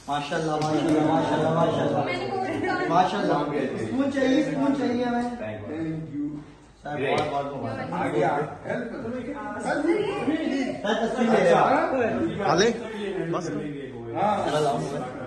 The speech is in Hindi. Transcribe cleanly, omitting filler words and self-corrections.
माशाल्लाह माशाल्लाह माशाल्लाह माशाल्लाह माशाल्लाह। स्पून चाहिए हमें। थैंक यू सर, बहुत बहुत मुबारक। बस